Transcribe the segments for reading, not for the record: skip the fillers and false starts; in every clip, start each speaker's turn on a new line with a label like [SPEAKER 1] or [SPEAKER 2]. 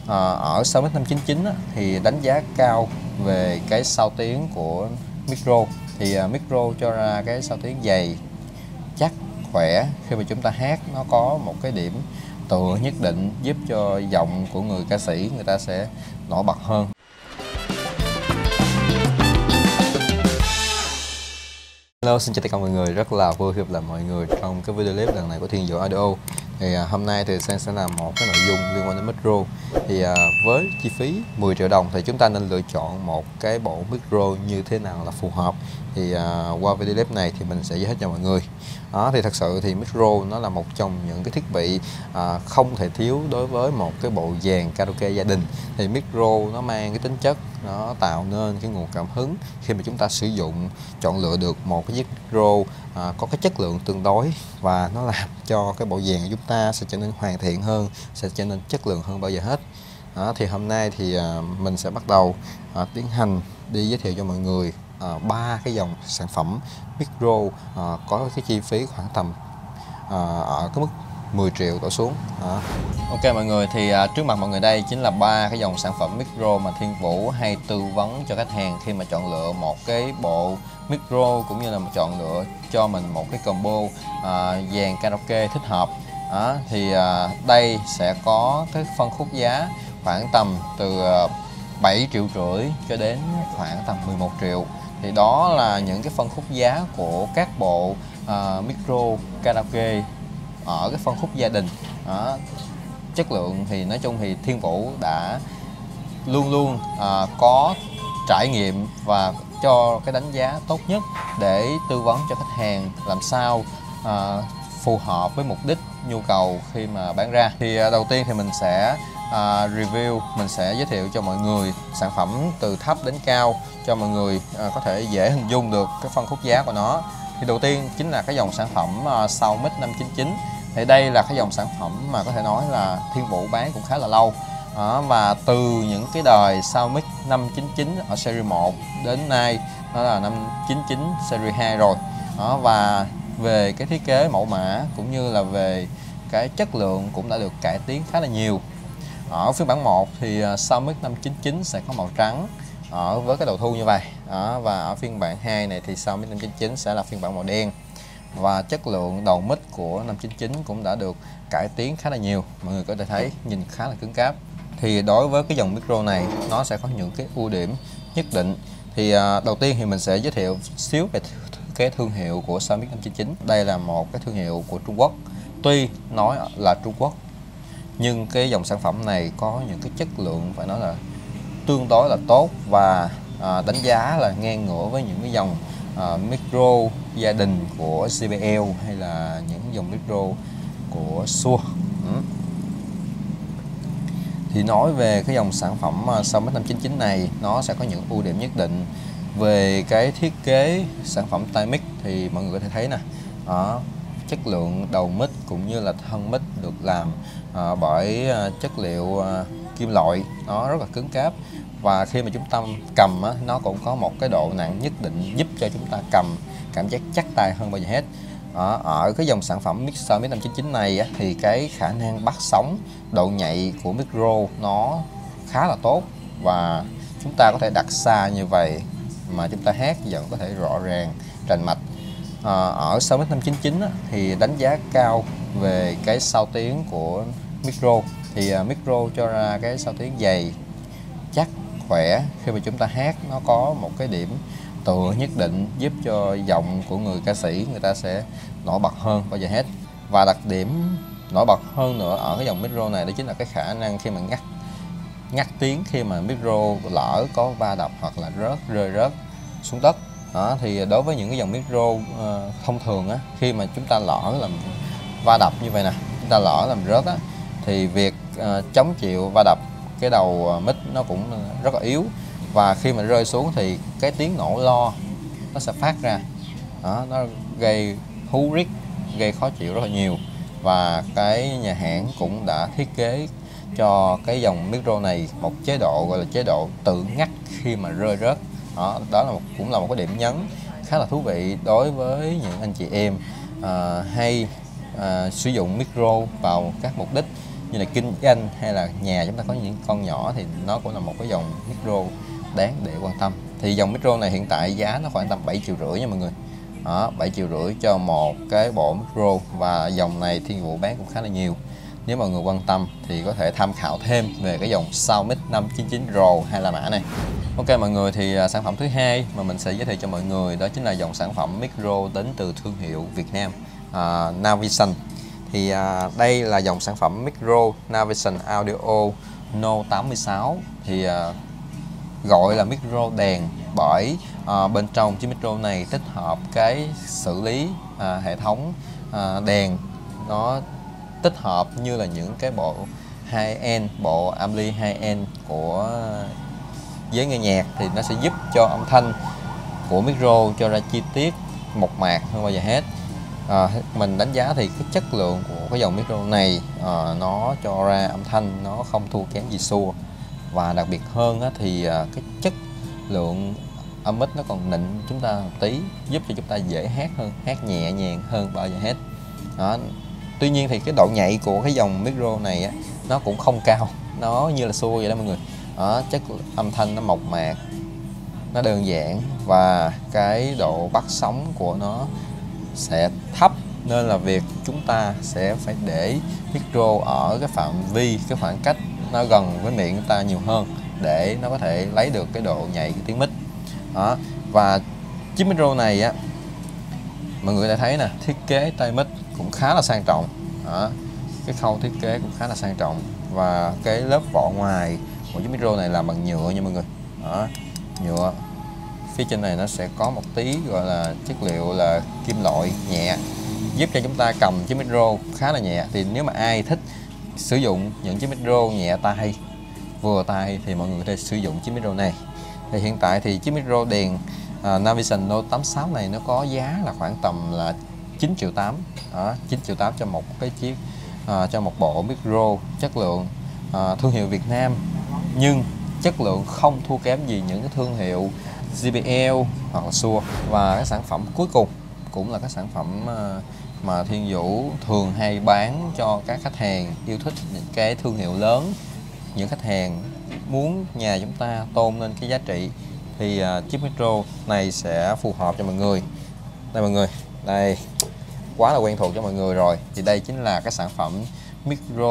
[SPEAKER 1] Ở 6m599 thì đánh giá cao về cái sao tiếng của micro. Thì micro cho ra cái sao tiếng dày, chắc, khỏe. Khi mà chúng ta hát nó có một cái điểm tựa nhất định, giúp cho giọng của người ca sĩ người ta sẽ nổi bật hơn. Hello, xin chào tất cả mọi người, rất là vui gặp lại mọi người trong cái video clip lần này của Thiên Vũ Audio. Thì hôm nay thì Sen sẽ làm một cái nội dung liên quan đến micro. Thì với chi phí 10 triệu đồng thì chúng ta nên lựa chọn một cái bộ micro như thế nào là phù hợp. Thì qua video clip này thì mình sẽ giải thích cho mọi người. Đó, thì thật sự thì micro nó là một trong những cái thiết bị không thể thiếu đối với một cái bộ dàn karaoke gia đình. Thì micro nó mang cái tính chất nó tạo nên cái nguồn cảm hứng khi mà chúng ta sử dụng, chọn lựa được một cái chiếc micro có cái chất lượng tương đối, và nó làm cho cái bộ dàn của chúng ta sẽ trở nên hoàn thiện hơn, sẽ trở nên chất lượng hơn bao giờ hết. Thì hôm nay thì mình sẽ bắt đầu tiến hành đi giới thiệu cho mọi người 3 cái dòng sản phẩm micro có cái chi phí khoảng tầm ở cái mức 10 triệu đổ xuống. Ok mọi người, thì trước mặt mọi người đây chính là 3 cái dòng sản phẩm micro mà Thiên Vũ hay tư vấn cho khách hàng khi mà chọn lựa một cái bộ micro, cũng như là chọn lựa cho mình một cái combo dàn karaoke thích hợp. Thì đây sẽ có cái phân khúc giá khoảng tầm từ 7,5 triệu cho đến khoảng tầm 11 triệu. Thì đó là những cái phân khúc giá của các bộ micro karaoke ở cái phân khúc gia đình. Chất lượng thì nói chung thì Thiên Vũ đã luôn luôn có trải nghiệm và cho cái đánh giá tốt nhất để tư vấn cho khách hàng làm sao phù hợp với mục đích nhu cầu khi mà bán ra. Thì đầu tiên thì mình sẽ review, mình sẽ giới thiệu cho mọi người sản phẩm từ thấp đến cao cho mọi người có thể dễ hình dung được cái phân khúc giá của nó. Thì đầu tiên chính là cái dòng sản phẩm Soundmix 599. Thì đây là cái dòng sản phẩm mà có thể nói là Thiên Vũ bán cũng khá là lâu. Và từ những cái đời Soundmix 599 ở series 1 đến nay đó là 599 series 2 rồi. Và về cái thiết kế mẫu mã cũng như là về cái chất lượng cũng đã được cải tiến khá là nhiều. Ở phiên bản 1 thì Soundmix 599 sẽ có màu trắng với cái đầu thu như vậy. Và ở phiên bản 2 này thì Soundmix 599 sẽ là phiên bản màu đen. Và chất lượng đầu mic của 599 cũng đã được cải tiến khá là nhiều. Mọi người có thể thấy nhìn khá là cứng cáp. Thì đối với cái dòng micro này nó sẽ có những cái ưu điểm nhất định. Thì đầu tiên thì mình sẽ giới thiệu xíu về cái thương hiệu của Soundmix 599. Đây là một cái thương hiệu của Trung Quốc. Tuy nói là Trung Quốc nhưng cái dòng sản phẩm này có những cái chất lượng phải nói là tương đối là tốt, và đánh giá là ngang ngửa với những cái dòng micro gia đình của JBL hay là những dòng micro của Shure. Thì nói về cái dòng sản phẩm Soundmix 599 này, nó sẽ có những ưu điểm nhất định. Về cái thiết kế sản phẩm tai mic thì mọi người có thể thấy nè, chất lượng đầu mic cũng như là thân mic được làm bởi chất liệu kim loại, nó rất là cứng cáp. Và khi mà chúng ta cầm nó cũng có một cái độ nặng nhất định, giúp cho chúng ta cầm cảm giác chắc tay hơn bao giờ hết. Ở cái dòng sản phẩm Soundmix 599 này thì cái khả năng bắt sóng, độ nhạy của micro nó khá là tốt, và chúng ta có thể đặt xa như vậy mà chúng ta hát vẫn có thể rõ ràng, rành mạch. Ở Soundmix 599 thì đánh giá cao về cái sao tiếng của micro. Thì micro cho ra cái sao tiếng dày, chắc, khỏe. Khi mà chúng ta hát nó có một cái điểm tựa nhất định, giúp cho giọng của người ca sĩ người ta sẽ nổi bật hơn bao giờ hết. Và đặc điểm nổi bật hơn nữa ở cái dòng micro này đó chính là cái khả năng khi mà ngắt tiếng khi mà micro lỡ có va đập hoặc là rơi rớt xuống đất. Thì đối với những cái dòng micro thông thường khi mà chúng ta lỡ làm va đập như vậy nè, chúng ta lỡ làm rớt thì việc chống chịu va đập cái đầu mic nó cũng rất là yếu, và khi mà rơi xuống thì cái tiếng nổ lo nó sẽ phát ra. Nó gây hú rít, gây khó chịu rất là nhiều. Và cái nhà hãng cũng đã thiết kế cho cái dòng micro này một chế độ gọi là chế độ tự ngắt khi mà rơi rớt. Đó là cũng là một cái điểm nhấn khá là thú vị đối với những anh chị em hay sử dụng micro vào các mục đích như là kinh doanh hay là nhà chúng ta có những con nhỏ thì nó cũng là một cái dòng micro đáng để quan tâm. Thì dòng micro này hiện tại giá nó khoảng tầm 7,5 triệu nha mọi người. Đó, 7,5 triệu cho một cái bộ micro, và dòng này Thiên Vũ bán cũng khá là nhiều. Nếu mọi người quan tâm thì có thể tham khảo thêm về cái dòng Soundmix 599 Pro hay là mã này. Ok mọi người, thì sản phẩm thứ hai mà mình sẽ giới thiệu cho mọi người đó chính là dòng sản phẩm micro đến từ thương hiệu Việt Nam, Navision. Thì đây là dòng sản phẩm micro Navision Audio No 86. Thì gọi là micro đèn bởi bên trong chiếc micro này tích hợp cái xử lý hệ thống đèn, nó tích hợp như là những cái bộ high-end, bộ ampli high-end của giới nghe nhạc, thì nó sẽ giúp cho âm thanh của micro cho ra chi tiết mộc mạc hơn bao giờ hết. Mình đánh giá thì cái chất lượng của cái dòng micro này nó cho ra âm thanh nó không thua kém gì Shure, và đặc biệt hơn thì cái chất lượng âm ích nó còn nịnh chúng ta một tí, giúp cho chúng ta dễ hát hơn, hát nhẹ nhàng hơn bao giờ hết. Tuy nhiên thì cái độ nhạy của cái dòng micro này nó cũng không cao, nó như là Shure vậy đó mọi người. Chất âm thanh nó mộc mạc, nó đơn giản, và cái độ bắt sóng của nó sẽ thấp, nên là việc chúng ta sẽ phải để micro ở cái phạm vi, cái khoảng cách nó gần với miệng chúng ta nhiều hơn để nó có thể lấy được cái độ nhạy của tiếng mic. Và chiếc micro này mọi người đã thấy nè, thiết kế tay mic cũng khá là sang trọng. Cái khâu thiết kế cũng khá là sang trọng, và cái lớp vỏ ngoài của chiếc micro này làm bằng nhựa nha mọi người. Nhựa. Phía trên này nó sẽ có một tí gọi là chất liệu là kim loại nhẹ, giúp cho chúng ta cầm chiếc micro khá là nhẹ. Thì nếu mà ai thích sử dụng những chiếc micro nhẹ tay, vừa tay thì mọi người có thể sử dụng chiếc micro này. Thì hiện tại thì chiếc micro đèn Navision No 86 này nó có giá là khoảng tầm là 9,8 triệu. 9,8 triệu cho một cái chiếc cho một bộ micro chất lượng thương hiệu Việt Nam, nhưng chất lượng không thua kém gì những cái thương hiệu JBL hoặc là Shure. Và cái sản phẩm cuối cùng cũng là cái sản phẩm mà Thiên Vũ thường hay bán cho các khách hàng yêu thích những cái thương hiệu lớn, những khách hàng muốn nhà chúng ta tôn lên cái giá trị, thì chiếc micro này sẽ phù hợp cho mọi người. Đây mọi người, đây quá là quen thuộc cho mọi người rồi. Thì đây chính là cái sản phẩm micro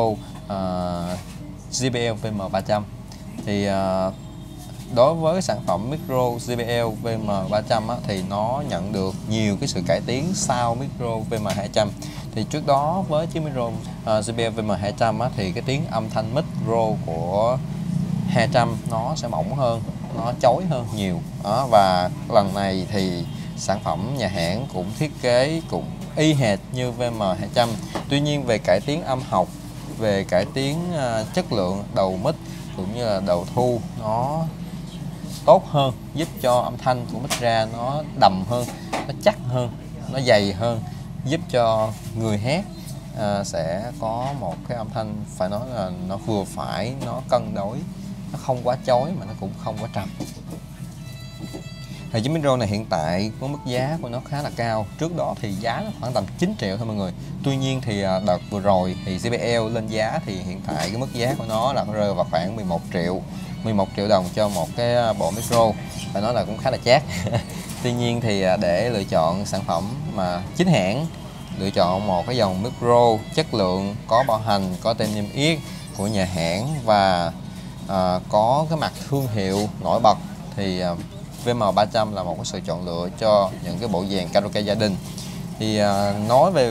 [SPEAKER 1] JBL VM300. Thì đối với cái sản phẩm micro JBL VM300 thì nó nhận được nhiều cái sự cải tiến sau micro VM200. Thì trước đó với chiếc micro JBL VM200 thì cái tiếng âm thanh micro của 200 nó sẽ mỏng hơn, nó chói hơn nhiều. Và lần này thì sản phẩm nhà hãng cũng thiết kế cũng y hệt như VM200. Tuy nhiên về cải tiến âm học, về cải tiến chất lượng đầu mic cũng như là đầu thu nó tốt hơn, giúp cho âm thanh của mic ra nó đầm hơn, nó chắc hơn, nó dày hơn, giúp cho người hát sẽ có một cái âm thanh phải nói là nó vừa phải, nó cân đối, nó không quá chói mà nó cũng không quá trầm. Thì chiếc micro này hiện tại có mức giá của nó khá là cao. Trước đó thì giá nó khoảng tầm 9 triệu thôi mọi người. Tuy nhiên thì đợt vừa rồi thì JBL lên giá, thì hiện tại cái mức giá của nó là rơi vào khoảng 11 triệu đồng cho một cái bộ micro. Phải nói là cũng khá là chát. Tuy nhiên thì để lựa chọn sản phẩm mà chính hãng, lựa chọn một cái dòng micro chất lượng, có bảo hành, có tem niêm yết của nhà hãng, và có cái mặt thương hiệu nổi bật, thì VM300 là một cái sự chọn lựa cho những cái bộ dàn karaoke gia đình. Thì nói về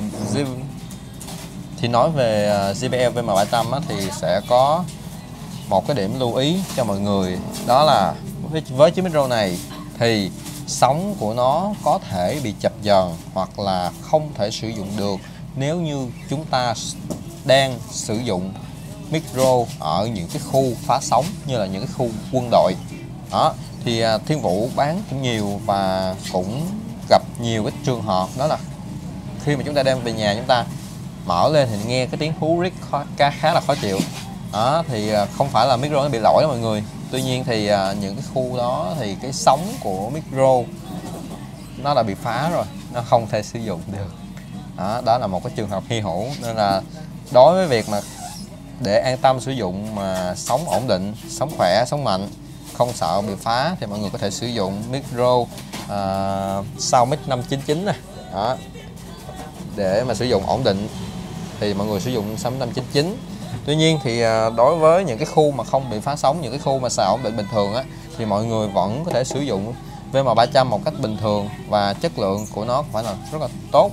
[SPEAKER 1] JBL VM300 thì sẽ có một cái điểm lưu ý cho mọi người, đó là với chiếc micro này thì sóng của nó có thể bị chập dần hoặc là không thể sử dụng được nếu như chúng ta đang sử dụng micro ở những cái khu phá sóng, như là những cái khu quân đội. Thì Thiên Vũ bán cũng nhiều và cũng gặp nhiều cái trường hợp, đó là khi mà chúng ta đem về nhà, chúng ta mở lên thì nghe cái tiếng hú rít khá là khó chịu. Thì không phải là micro nó bị lỗi đó mọi người. Tuy nhiên thì những cái khu đó thì cái sóng của micro nó đã bị phá rồi, nó không thể sử dụng được. Đó là một cái trường hợp hy hữu, nên là đối với việc mà để an tâm sử dụng mà sống ổn định, sống khỏe, sống mạnh, không sợ bị phá thì mọi người có thể sử dụng micro sau mic 599 nè. Đó. Để mà sử dụng ổn định thì mọi người sử dụng sau mic 599. Tuy nhiên thì đối với những cái khu mà không bị phá sóng, những cái khu mà xài ổn định bình thường á, thì mọi người vẫn có thể sử dụng VM300 một cách bình thường và chất lượng của nó phải là rất là tốt.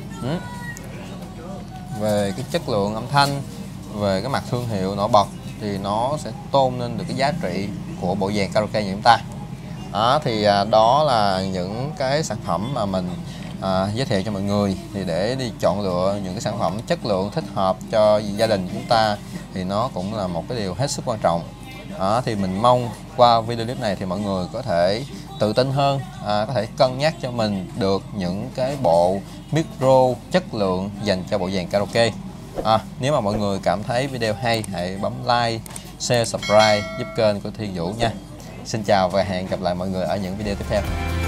[SPEAKER 1] Về cái chất lượng âm thanh, về cái mặt thương hiệu nổi bật thì nó sẽ tôn lên được cái giá trị của bộ dàn karaoke như chúng ta. Đó, thì đó là những cái sản phẩm mà mình giới thiệu cho mọi người, thì để đi chọn lựa những cái sản phẩm chất lượng thích hợp cho gia đình chúng ta thì nó cũng là một cái điều hết sức quan trọng. Đó, thì mình mong qua video clip này thì mọi người có thể tự tin hơn, có thể cân nhắc cho mình được những cái bộ micro chất lượng dành cho bộ dàn karaoke. Nếu mà mọi người cảm thấy video hay, hãy bấm like, share, subscribe giúp kênh của Thiên Vũ nha. Xin chào và hẹn gặp lại mọi người ở những video tiếp theo.